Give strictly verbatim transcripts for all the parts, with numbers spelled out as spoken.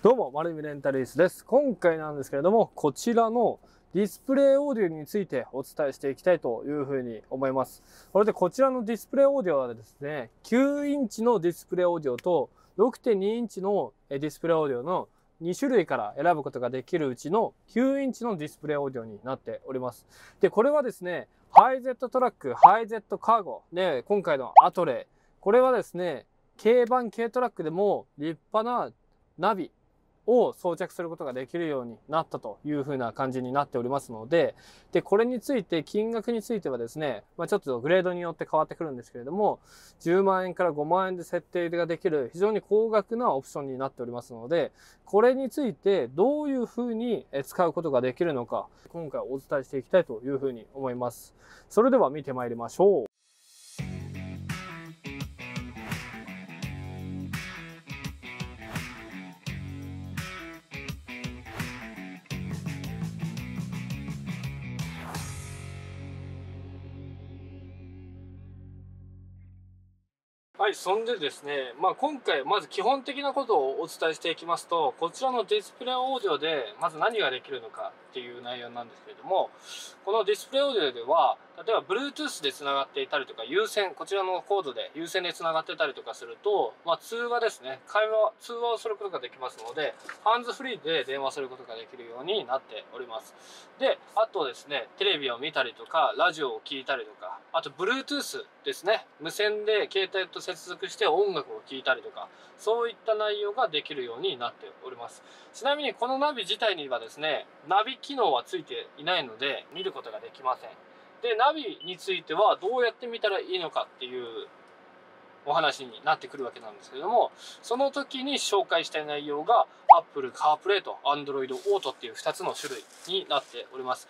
どうも、丸見レンタルイスです。今回なんですけれども、こちらのディスプレイオーディオについてお伝えしていきたいというふうに思います。それでこちらのディスプレイオーディオはですね、きゅうインチのディスプレイオーディオと ろくてんにインチのディスプレイオーディオのに種類から選ぶことができるうちのきゅうインチのディスプレイオーディオになっております。で、これはですね、ハイゼットトラック、ハイゼットカーゴで、今回のアトレイ、これはですね、軽バン軽トラックでも立派なナビを装着することができるようになったというふうな感じになっておりますので、で、これについて金額についてはですね、まあ、ちょっとグレードによって変わってくるんですけれども、じゅうまんえんからごまんえんで設定ができる非常に高額なオプションになっておりますので、これについてどういうふうに使うことができるのか、今回お伝えしていきたいというふうに思います。それでは見てまいりましょう。はい、そんでですね、まあ、今回まず基本的なことをお伝えしていきますと、こちらのディスプレイオーディオでまず何ができるのかっていう内容なんですけれども、このディスプレイオーディオでは例えば Bluetooth でつながっていたりとか、有線、こちらのコードで有線でつながってたりとかすると、まあ、通話ですね、会話通話をすることができますので、ハンズフリーで電話することができるようになっております。で、あとですね、テレビを見たりとかラジオを聞いたりとか、あと Bluetooth ですね、無線で携帯と接続して音楽を聴いたりとか、そういった内容ができるようになっております。ちなみにこのナビ自体にはですね、ナビ機能はついていないので見ることができません。で、ナビについてはどうやって見たらいいのかっていうお話になってくるわけなんですけれども、その時に紹介したい内容が Apple CarPlay と Android Auto っていうふたつの種類になっております。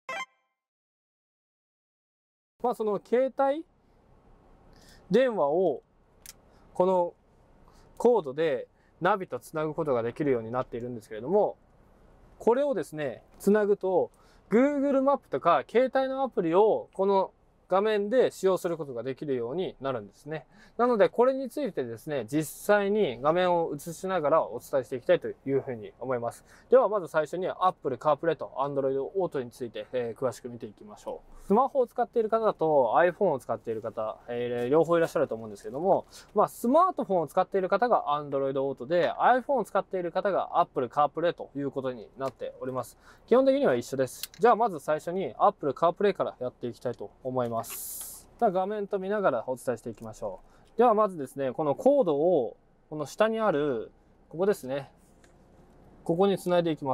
まあ、その携帯電話をこのコードでナビとつなぐことができるようになっているんですけれども、これをですね、つなぐと Google マップとか携帯のアプリをこの画面で使用することができるようになるんですね。なのでこれについてですね、実際に画面を映しながらお伝えしていきたいというふうに思います。ではまず最初に Apple CarPlay と Android Auto について、えー、詳しく見ていきましょう。スマホを使っている方と iPhone を使っている方、えー、両方いらっしゃると思うんですけども、まあ、スマートフォンを使っている方が Android Auto で iPhone を使っている方が Apple CarPlay ということになっております。基本的には一緒です。じゃあまず最初に Apple CarPlay からやっていきたいと思います。画面と見ながらお伝えしていきましょう。ではまずですね、このコードをこの下にあるここですね、ここにつないでいきます。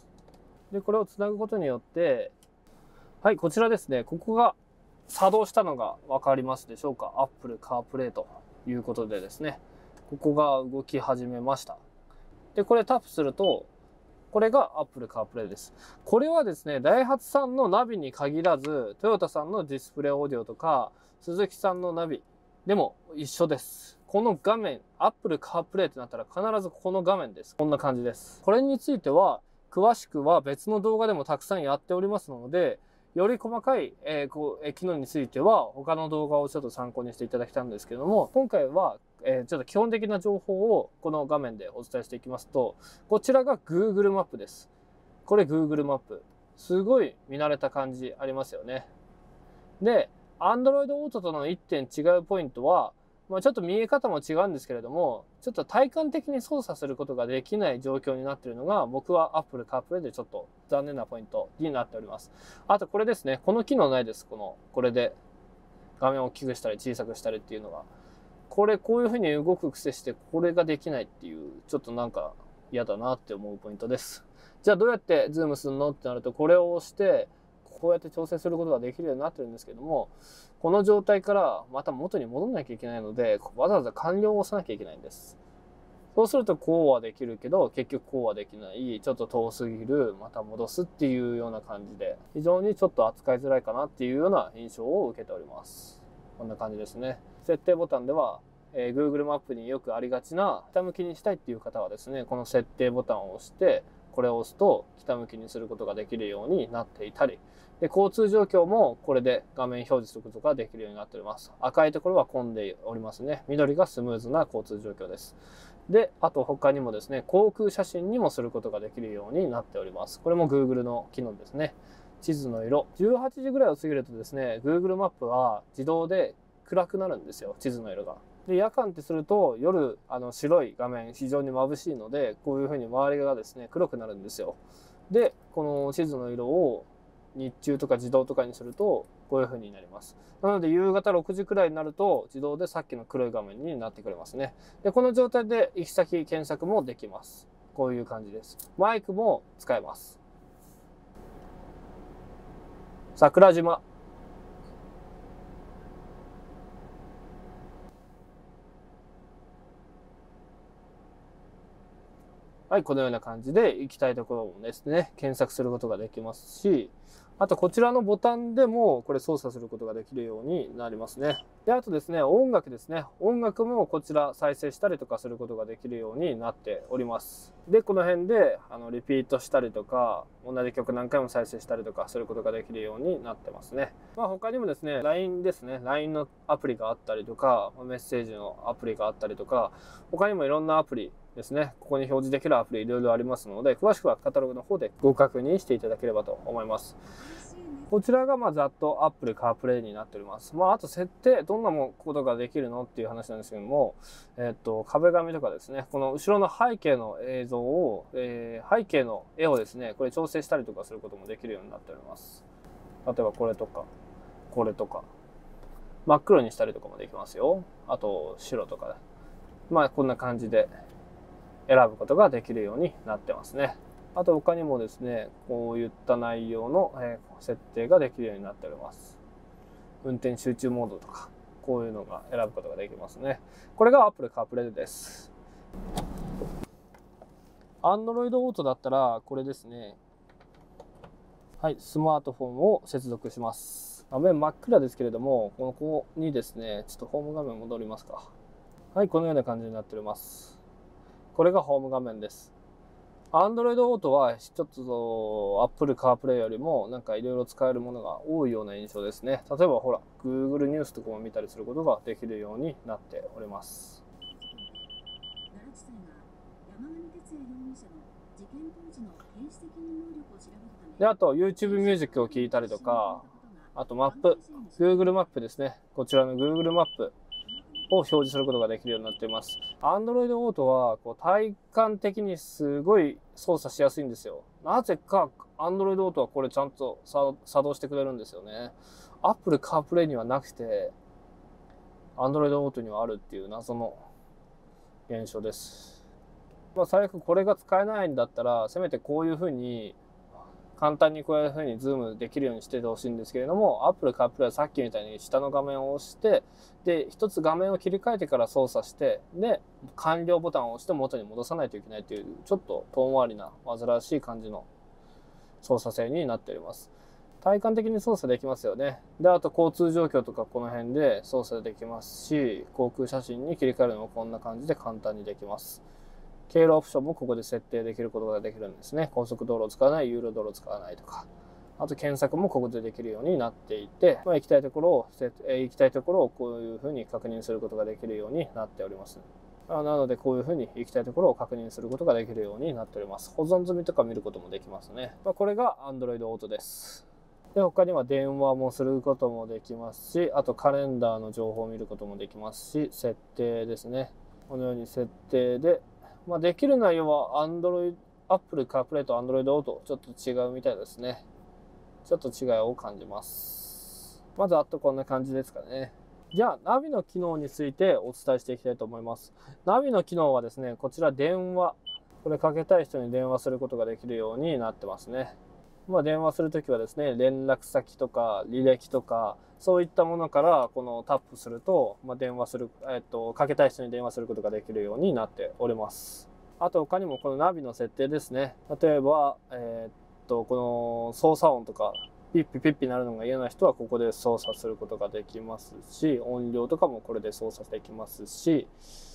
でこれをつなぐことによって、はい、こちらですね、ここが作動したのが分かりますでしょうか。 Apple CarPlay ということでですね、ここが動き始めました。でこれタップすると、これが Apple CarPlay です。これはですね、ダイハツさんのナビに限らず、トヨタさんのディスプレイオーディオとか、スズキさんのナビでも一緒です。この画面、Apple CarPlay ってなったら必ずこの画面です。こんな感じです。これについては、詳しくは別の動画でもたくさんやっておりますので、より細かい、えー、こう、えー、機能については他の動画をちょっと参考にしていただきたいんですけども、今回は、えー、ちょっと基本的な情報をこの画面でお伝えしていきますと、こちらが Google マップです。これ Google マップ。すごい見慣れた感じありますよね。で、Android Auto とのいってん違うポイントは、まあ、ちょっと見え方も違うんですけれども、ちょっと体感的に操作することができない状況になっているのが、僕は Apple CarPlay でちょっと残念なポイントになっております。あとこれですね、この機能ないです。この、これで画面を大きくしたり小さくしたりっていうのが。これ、こういう風に動く癖して、これができないっていう、ちょっとなんか嫌だなって思うポイントです。じゃあどうやってズームするのってなると、これを押して、こうやって調整することができるようになってるんですけども、この状態からまた元に戻んなきゃいけないので、わざわざ完了を押さなきゃいけないんです。そうするとこうはできるけど、結局こうはできない、ちょっと遠すぎる、また戻すっていうような感じで、非常にちょっと扱いづらいかなっていうような印象を受けております。こんな感じですね。設定ボタンでは、えー、Google マップによくありがちな下向きにしたいっていう方はですね、この設定ボタンを押して、 これを押すと北向きにすることができるようになっていたり、で交通状況もこれで画面表示することができるようになっております。赤いところは混んでおりますね。緑がスムーズな交通状況です。で、あと他にもですね、航空写真にもすることができるようになっております。これも Google の機能ですね。地図の色。じゅうはちじぐらいを過ぎるとですね、Google マップは自動で暗くなるんですよ、地図の色が。で、夜間ってすると夜、あの白い画面非常に眩しいので、こういうふうに周りがですね、黒くなるんですよ。で、この地図の色を日中とか自動とかにするとこういう風になります。なので夕方ろくじくらいになると自動でさっきの黒い画面になってくれますね。で、この状態で行き先検索もできます。こういう感じです。マイクも使えます。桜島。はい、このような感じで行きたいところもですね、検索することができますし、あとこちらのボタンでもこれ操作することができるようになりますね。で、あとですね、音楽ですね。音楽もこちら再生したりとかすることができるようになっております。で、この辺であのリピートしたりとか、同じ曲何回も再生したりとかすることができるようになってますね。まあ他にもですね、ライン ですね。ライン のアプリがあったりとか、メッセージのアプリがあったりとか、他にもいろんなアプリですね、ここに表示できるアプリいろいろありますので、詳しくはカタログの方でご確認していただければと思います。こちらがまあざっと Apple CarPlay になっております。まああと設定、どんなことができるのっていう話なんですけども、えっと、壁紙とかですね、この後ろの背景の映像を、えー、背景の絵をですね、これ調整したりとかすることもできるようになっております。例えばこれとか、これとか、真っ黒にしたりとかもできますよ。あと白とか、まあこんな感じで選ぶことができるようになってますね。あと他にもですね、こういった内容の設定ができるようになっております。運転集中モードとか、こういうのが選ぶことができますね。これが Apple CarPlay です。Android Auto だったらこれですね。はい、スマートフォンを接続します。画面真っ暗ですけれども、このここにですね、ちょっとホーム画面戻りますか。はい、このような感じになっております。これがホーム画面です。Android Auto はちょっと Apple CarPlay よりもなんかいろいろ使えるものが多いような印象ですね。例えばほら、Google ニュースとかも見たりすることができるようになっております。で、あと YouTube ミュージックを聴いたりとか、あとマップ、Google マップですね。こちらの Google マップを表示することができるようになっています。Android Auto はこう体感的にすごい操作しやすいんですよ。なぜか Android Auto はこれちゃんと作動してくれるんですよね。Apple CarPlay にはなくて Android Auto にはあるっていう謎の現象です。まあ最悪これが使えないんだったら、せめてこういう風に簡単にこういう風にズームできるようにしててほしいんですけれども、Apple CarPlay はさっきみたいに下の画面を押して、で、一つ画面を切り替えてから操作して、で、完了ボタンを押して元に戻さないといけないという、ちょっと遠回りな、煩わしい感じの操作性になっております。体感的に操作できますよね。で、あと交通状況とかこの辺で操作できますし、航空写真に切り替えるのもこんな感じで簡単にできます。経路オプションもここで設定できることができるんですね。高速道路を使わない、有料道路を使わないとか。あと検索もここでできるようになっていて、まあ、行きたいところを、行きたいところをこういうふうに確認することができるようになっております。なのでこういうふうに行きたいところを確認することができるようになっております。保存済みとか見ることもできますね。まあ、これが Android Auto です。で、他には電話もすることもできますし、あとカレンダーの情報を見ることもできますし、設定ですね。このように設定で、まあ、できる内容は Android、Apple CarPlay と Android Auto ちょっと違うみたいですね。ちょっと違いを感じます。まずあとこんな感じですかね。じゃあナビの機能についてお伝えしていきたいと思います。ナビの機能はですね、こちら電話。これかけたい人に電話することができるようになってますね。まあ、電話するときはですね、連絡先とか履歴とか、そういったものからこのタップすると、まあ、電話する、えっと、かけたい人に電話することができるようになっております。あと他にもこのナビの設定ですね。例えば、えー、っと、この操作音とか、ピッピピッピなるのが嫌な人はここで操作することができますし、音量とかもこれで操作できますし、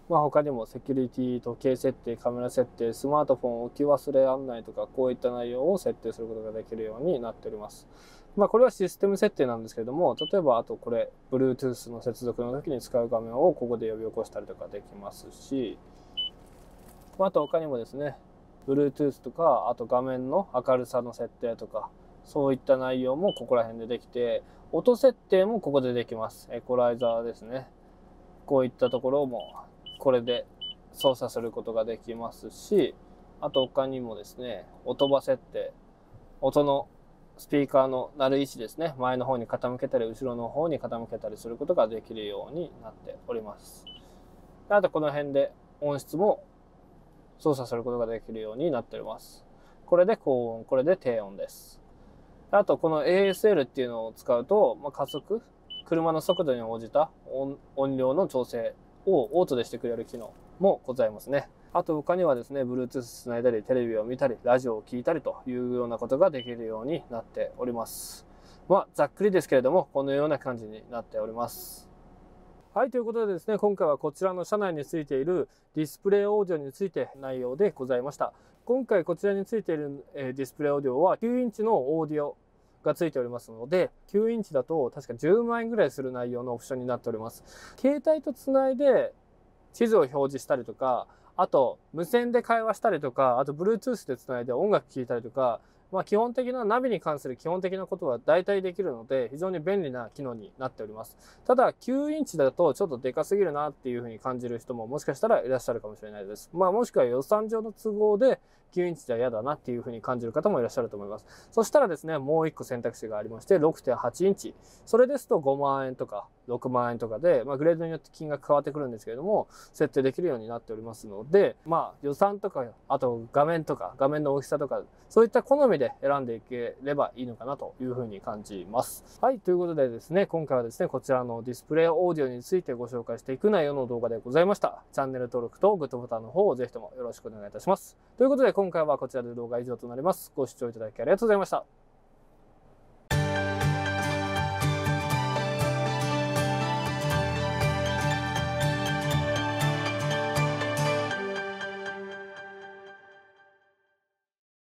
まあ、他にもセキュリティ、時計設定、カメラ設定、スマートフォン置き忘れ案内とか、こういった内容を設定することができるようになっております。まあ、これはシステム設定なんですけれども、例えば、あとこれ、Bluetooth の接続の時に使う画面をここで呼び起こしたりとかできますし、あと他にもですね、Bluetooth とか、あと画面の明るさの設定とか、そういった内容もここら辺でできて、音設定もここでできます。エコライザーですね。こういったところもこれで操作することができますし、あと他にもですね、音場設定、音のスピーカーの鳴る位置ですね、前の方に傾けたり後ろの方に傾けたりすることができるようになっております。あとこの辺で音質も操作することができるようになっております。これで高音、これで低音です。あとこの エーエスエル っていうのを使うと、まあ、加速、車の速度に応じた 音, 音量の調整をオートでしてくれる機能もございますね。あと他にはですね、Bluetooth つないだり、テレビを見たり、ラジオを聞いたりというようなことができるようになっております。まあ、ざっくりですけれども、このような感じになっております。はい、ということでですね、今回はこちらの車内についているディスプレイオーディオについて内容でございました。今回こちらについているディスプレイオーディオはきゅうインチのオーディオがついておりますので、きゅうインチだと確かじゅうまんえんぐらいする内容のオプションになっております。携帯とつないで地図を表示したりとか、あと無線で会話したりとか、あと Bluetooth でつないで音楽聴いたりとか、まあ基本的なナビに関する基本的なことは大体できるので、非常に便利な機能になっております。ただきゅうインチだとちょっとでかすぎるなっていうふうに感じる人ももしかしたらいらっしゃるかもしれないです。まあもしくは予算上の都合できゅうインチじゃ嫌だなっていうふうに感じる方もいらっしゃると思います。そしたらですね、もう一個選択肢がありまして、ろくてんはちインチ。それですとごまんえんとかろくまんえんとかで、まあグレードによって金額変わってくるんですけれども、設定できるようになっておりますので、まあ予算とか、あと画面とか、画面の大きさとか、そういった好みで選んでいければいいのかなというふうに感じます。はい、ということでですね、今回はですね、こちらのディスプレイオーディオについてご紹介していく内容の動画でございました。チャンネル登録とグッドボタンの方をぜひともよろしくお願いいたします。ということで今回はこちらで動画以上となります。ご視聴いただきありがとうございました。